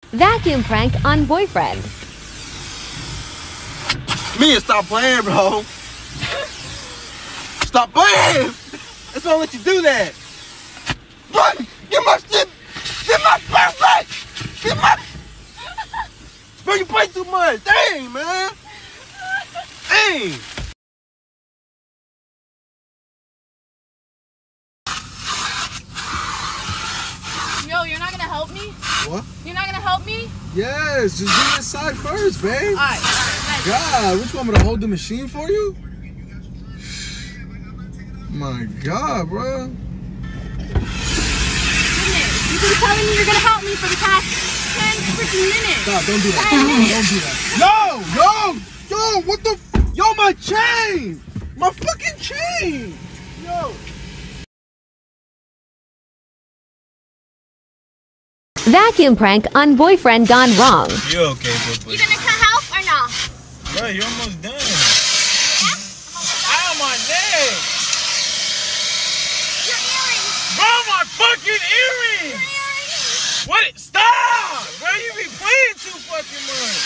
Vacuum prank on boyfriend. Mia, stop playing, bro. Stop playing. That's why I let you do that. Bro, get my shit. Get my perfect. Get my. Bro, you play too much. Dang, man. Dang. Yo, you're not gonna help me? What? You're not gonna help me? Yes, just get inside first, babe. Alright. God, which want me to hold the machine for you? My God, bro. Goodness, you've been telling me you're gonna help me for the past 10 freaking minutes. Stop, don't do that. Don't do that. Yo, what the? Yo, my chain. My fucking chain. Yo. Vacuum prank on boyfriend gone wrong. You okay, bro? You gonna come help or no? Bro, you're almost done. Ow, my neck. Your earrings. Bro, my fucking earrings. Your earrings. What? Stop! Bro, you be playing too fucking much.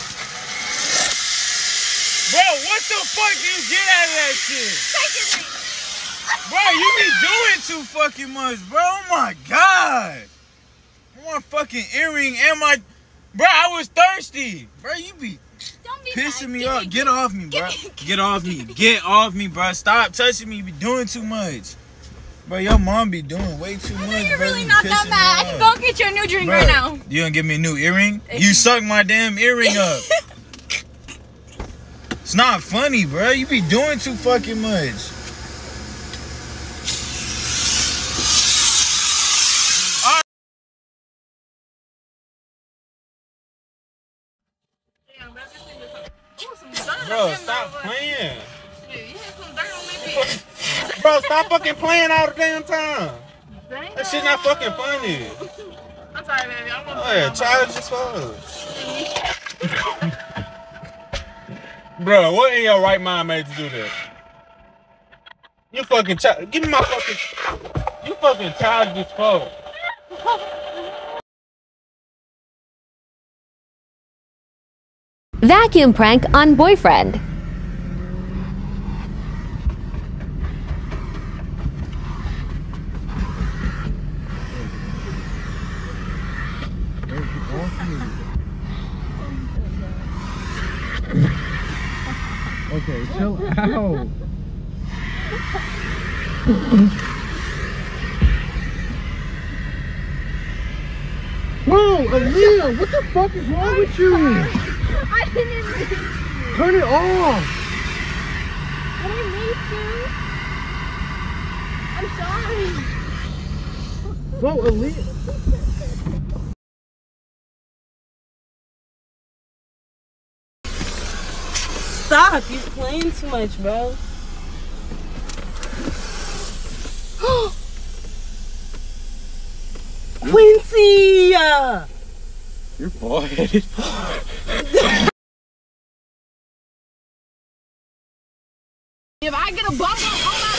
Bro, what the fuck do you get out of that shit? Take your ring. Bro, you be doing too fucking much, bro. Oh my God. One fucking earring and my. Bro, I was thirsty. Bro, you be Don't be pissing mad. me off. Get off me, bro. Get off me. Get off me, bro. Stop touching me. You be doing too much. Bro, your mom be doing way too much, You're bro. really You not pissing that me mad. I can off. go get you a new drink Bro, right now. You gonna give me a new earring? You suck my damn earring up. It's not funny, bro. You be doing too fucking much. Bro, stop playing. Bro, stop fucking playing all the damn time. That shit not fucking funny. I'm sorry, baby. I'm Oh yeah, childish as fuck. Bro, what in your right mind made you do that? You fucking child. Give me my fucking. You fucking childish as fuck. Vacuum prank on boyfriend. Okay, chill out. Bro, Aaliyah, what the fuck is wrong with you? I didn't mean to. Turn it off. I didn't mean to. I'm sorry. Bro, Aaliyah. Stop, you're playing too much, bro. Quincy! You're bald-headed. If I get a bump on my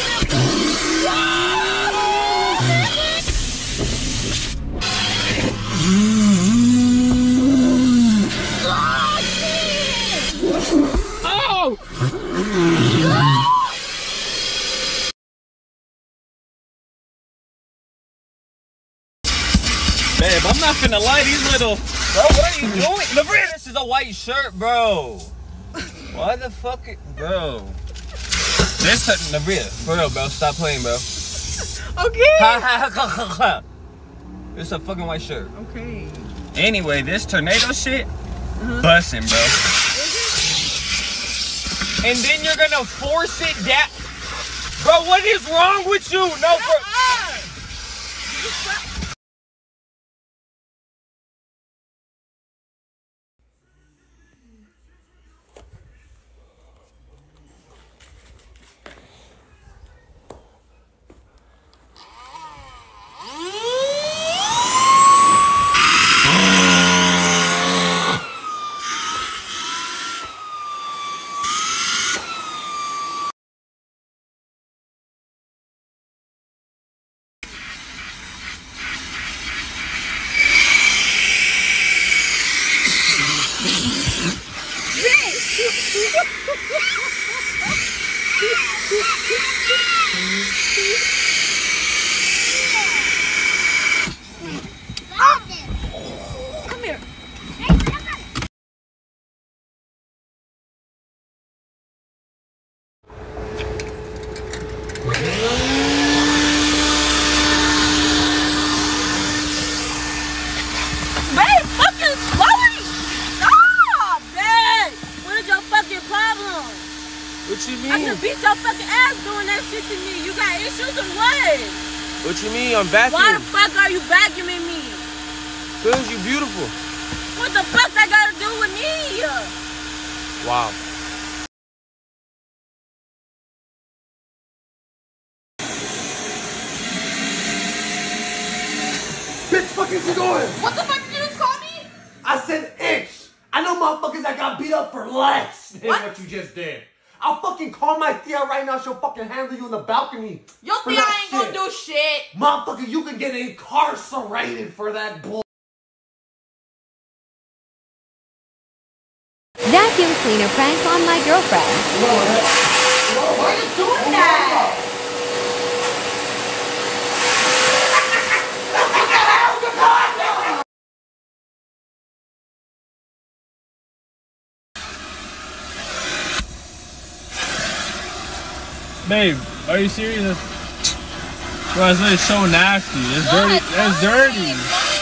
Oh! Babe, I'm not finna lie, these little. Bro, what are you doing? Labria, this is a white shirt, bro. Why the fuck? Bro. This Labria, for real, bro. Stop playing, bro. Okay. It's a fucking white shirt. Okay. Anyway, this tornado shit, bussin', bro. And then you're gonna force it down. Bro, what is wrong with you? No, bro. Come here. Babe, fucking slowly! Stop, babe! What is your fucking problem? What you I mean? just beat your fucking ass doing that shit to me. You got issues or what? What you mean? I'm Why the vacuuming. fuck are you vacuuming me? Cause you beautiful. What the fuck that got to do with me? Wow. Bitch, fuck is you doing? What the fuck did you just call me? I said itch. I know motherfuckers that got beat up for less than what you just did. I'll fucking call my tia right now. She'll fucking handle you in the balcony. Your for tia that ain't gonna shit. do shit. Motherfucker, you can get incarcerated for that bull. Vacuum cleaner prank on my girlfriend. Why are you doing that? Babe, are you serious? Bro, it's really so nasty. It's dirty. It's dirty.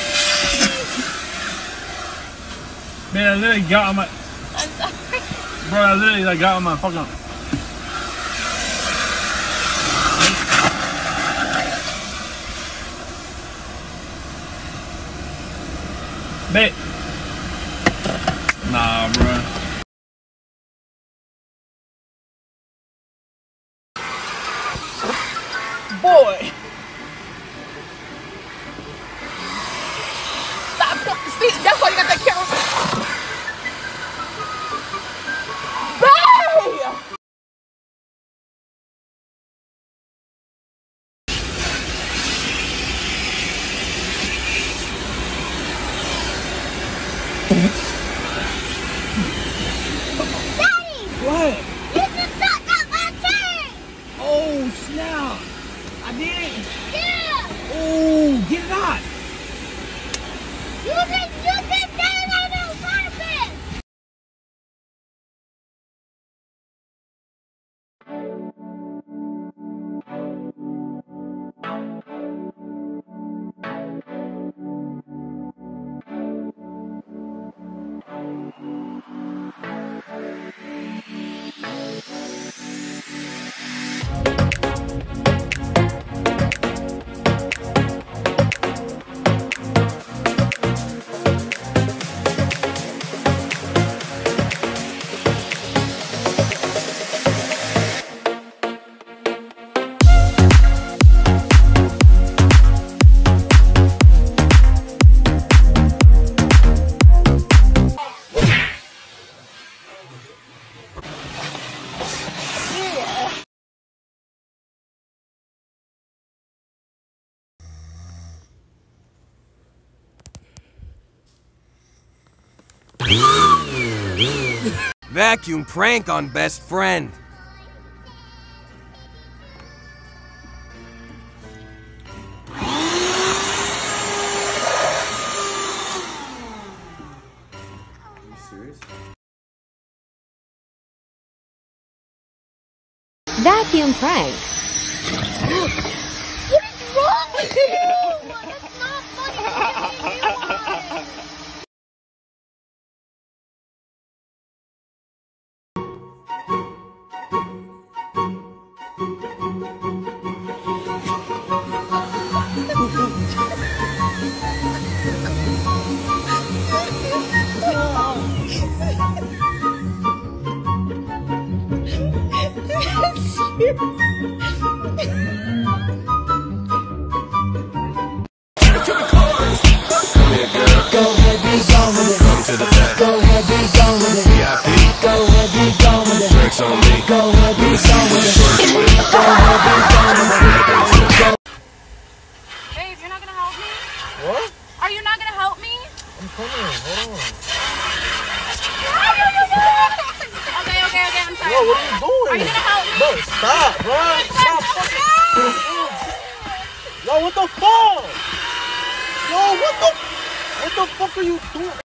Man, I literally got on my. I'm sorry. Bro, I literally like got on my fucking. Babe. Nah, bro. Boy. Stop. See, that's why you got that camera. Babe! What? You just sucked that lantern! Oh, snap. I did. Yeah! Oh, get it out. You did that on purpose! Vacuum prank on best friend. Vacuum prank. What is wrong with you? That's not funny. Babe, you're not gonna help me? What? Are you not gonna help me? I'm coming. Hold on. Okay, Bro, what are you doing? Are you gonna help me? Bro, stop, bro. Stop fucking. Yo, what the fuck? Yo, what the fuck are you doing?